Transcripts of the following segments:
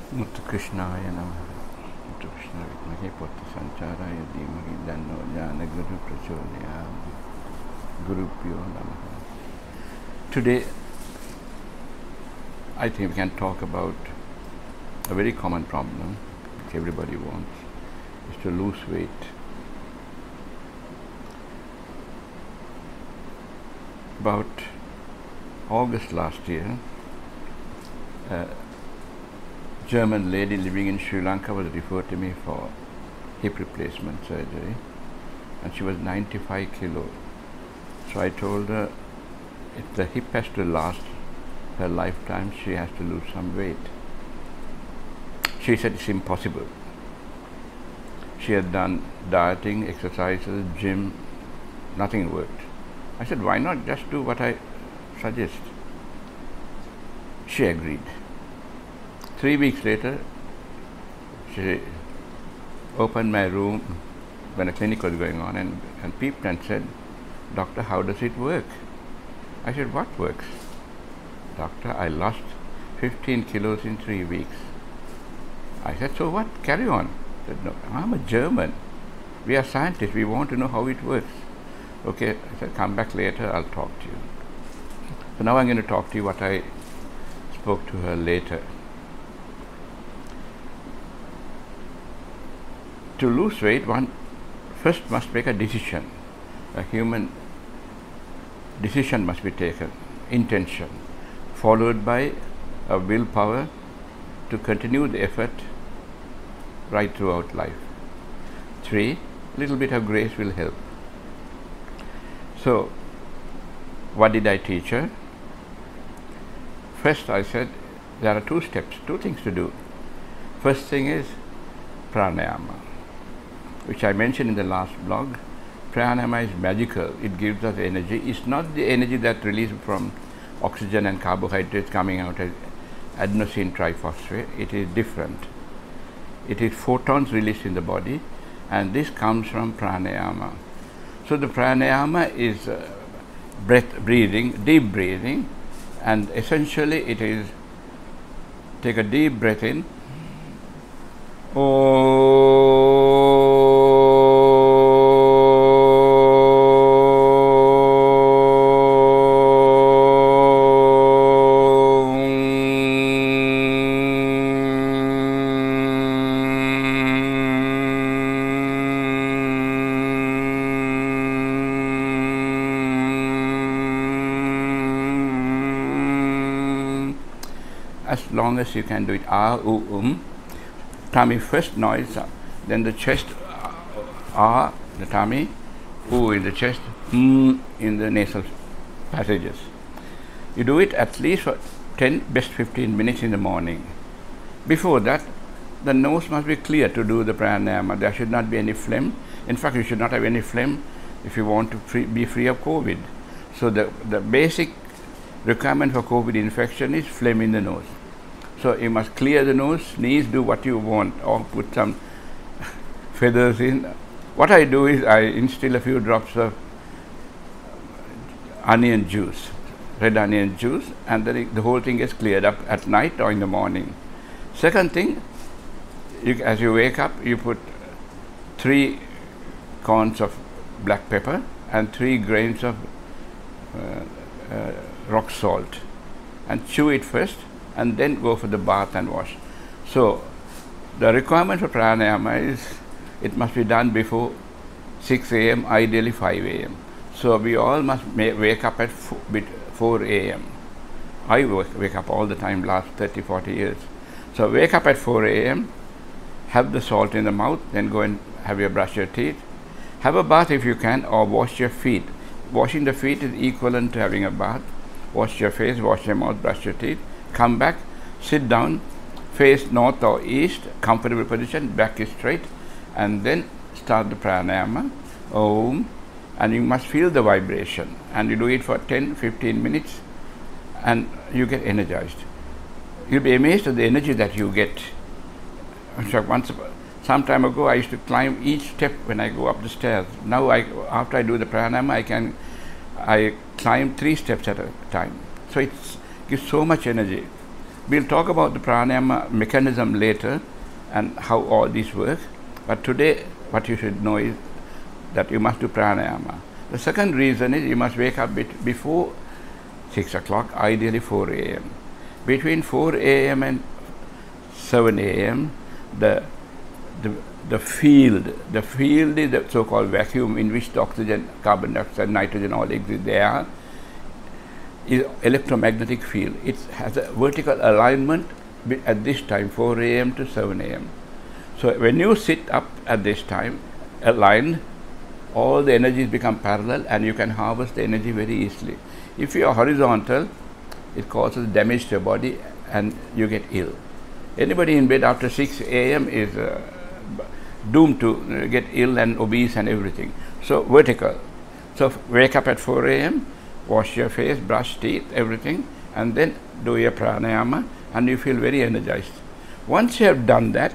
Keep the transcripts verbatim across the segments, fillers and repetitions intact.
Muttu Krishnaya Namaha. Muttu Krishna Vidmahe Potti Sancharaya Dhimahi Dhanno Jnana Guru Prachodayam. Gurubhyo Namaha. Today, I think we can talk about a very common problem which everybody wants, is to lose weight. About August last year, a German lady living in Sri Lanka was referred to me for hip replacement surgery, and she was ninety-five kilos. So I told her, if the hip has to last her lifetime, she has to lose some weight. She said it's impossible. She had done dieting, exercises, gym, nothing worked. I said, why not just do what I suggest? She agreed. Three weeks later, she opened my room when a clinic was going on and, and peeped and said, Doctor, how does it work? I said, what works? Doctor, I lost fifteen kilos in three weeks. I said, so what? Carry on. I said, no, I'm a German. We are scientists. We want to know how it works. Okay, I said, come back later. I'll talk to you. So now I'm going to talk to you what I spoke to her later. To lose weight, one first must make a decision. A human decision must be taken, intention, followed by a willpower to continue the effort right throughout life. Three, little bit of grace will help. So, what did I teach her? First, I said there are two steps, two things to do. First thing is pranayama, which I mentioned in the last blog. Pranayama is magical. It gives us energy. It's not the energy that released from oxygen and carbohydrates coming out as adenosine triphosphate. It is different. It is photons released in the body, and this comes from pranayama. So the pranayama is uh, breath breathing, deep breathing, and essentially it is take a deep breath in. As long as you can do it, ah, oo, um. Tummy first noise, then the chest, ah, the tummy, oo in the chest, mm in the nasal passages. You do it at least for ten, best fifteen minutes in the morning. Before that, the nose must be clear to do the pranayama. There should not be any phlegm. In fact, you should not have any phlegm if you want to free, be free of COVID. So the, the basic requirement for COVID infection is phlegm in the nose. So you must clear the nose, sneeze, do what you want, or put some feathers in. What I do is I instill a few drops of onion juice, red onion juice, and then it, the whole thing is cleared up at night or in the morning. Second thing, you, as you wake up, you put three corns of black pepper and three grains of uh, uh, rock salt, and chew it first, and then go for the bath and wash. So the requirement for pranayama is it must be done before six A M, ideally five A M So we all must wake up at four A M I wake up all the time, last thirty, forty years. So wake up at four A M, have the salt in the mouth, then go and have your brush your teeth. Have a bath if you can, or wash your feet. Washing the feet is equivalent to having a bath. Wash your face, wash your mouth, brush your teeth. Come back, sit down, face north or east, comfortable position, back is straight, and then start the pranayama, Om, and you must feel the vibration, and you do it for ten, fifteen minutes, and you get energized. You'll be amazed at the energy that you get. So once, some time ago, I used to climb each step when I go up the stairs. Now, I, after I do the pranayama, I can, I climb three steps at a time. So it's gives so much energy. We'll talk about the pranayama mechanism later and how all these work. But today, what you should know is that you must do pranayama. The second reason is you must wake up bit before six o'clock, ideally four A M Between four A M and seven A M, the, the, the field, the field is the so-called vacuum in which the oxygen, carbon dioxide, nitrogen all exist there, is electromagnetic field. It has a vertical alignment at this time, four A M to seven A M So when you sit up at this time, aligned, all the energies become parallel and you can harvest the energy very easily. If you are horizontal, it causes damage to your body and you get ill. Anybody in bed after six A M is uh, doomed to uh, get ill and obese and everything. So vertical. So wake up at four A M, wash your face, brush teeth, everything, and then do your pranayama and you feel very energized. Once you have done that,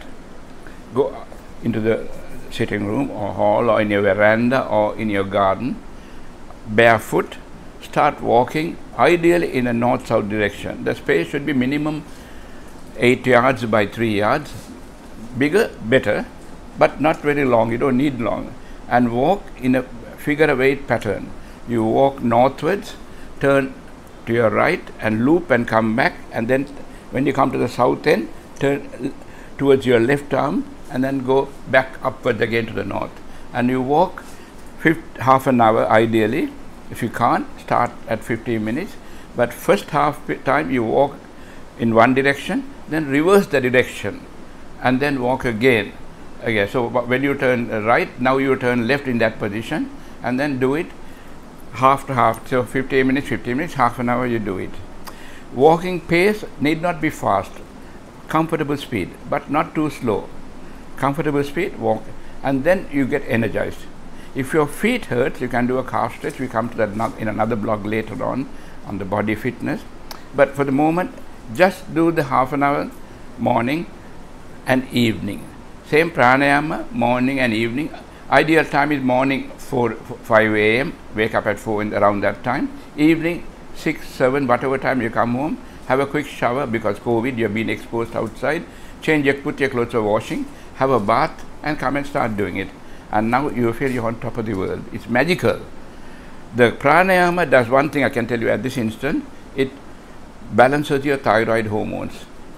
go into the sitting room or hall or in your veranda or in your garden, barefoot, start walking, ideally in a north-south direction. The space should be minimum eight yards by three yards. Bigger, better, but not very long. You don't need long. And walk in a figure of eight pattern. You walk northwards, turn to your right and loop and come back, and then when you come to the south end, turn towards your left arm and then go back upwards again to the north. And you walk half an hour ideally. If you can't, start at fifteen minutes. But first half time you walk in one direction, then reverse the direction and then walk again. Again. So when you turn right, now you turn left in that position and then do it half to half. So fifteen minutes, fifteen minutes, half an hour you do it. Walking pace need not be fast. Comfortable speed, but not too slow. Comfortable speed, walk, and then you get energized. If your feet hurt, you can do a calf stretch. We come to that in another blog later on, on the body fitness. But for the moment, just do the half an hour morning and evening. Same pranayama, morning and evening. Ideal time is morning four, five A M Wake up at four in around that time. Evening six, seven, whatever time you come home, have a quick shower because COVID, you have been exposed outside. Change your, put your clothes for washing, have a bath, and come and start doing it. And now you feel you're on top of the world. It's magical. The pranayama does one thing I can tell you at this instant. It balances your thyroid hormones.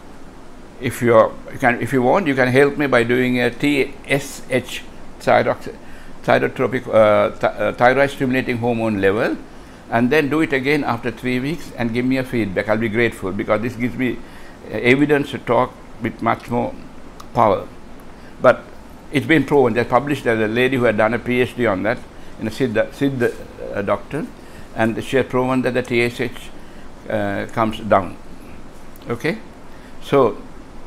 If you're, you can, if you want, you can help me by doing a T S H, thyrotropic, uh, th uh, thyroid stimulating hormone level, and then do it again after three weeks and give me a feedback. I'll be grateful because this gives me uh, evidence to talk with much more power. But it's been proven. They published as a lady who had done a PhD on that in a Siddha, Siddha uh, doctor, and she had proven that the T S H uh, comes down. Okay, so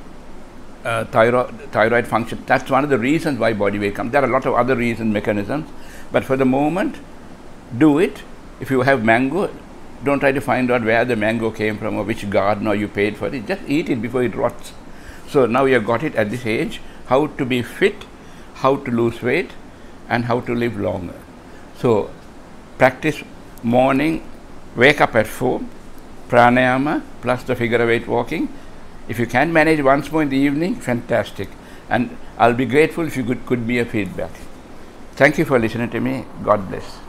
uh, thyroid, thyroid function. That's one of the reasons why body weight comes. There are a lot of other reasons, mechanisms, but for the moment, do it. If you have mango, don't try to find out where the mango came from or which garden or you paid for it. Just eat it before it rots. So now you have got it at this age, how to be fit, how to lose weight, and how to live longer. So practice morning, wake up at four, pranayama plus the figure of eight walking. If you can manage once more in the evening, fantastic. And I'll be grateful if you could, could be a feedback. Thank you for listening to me. God bless.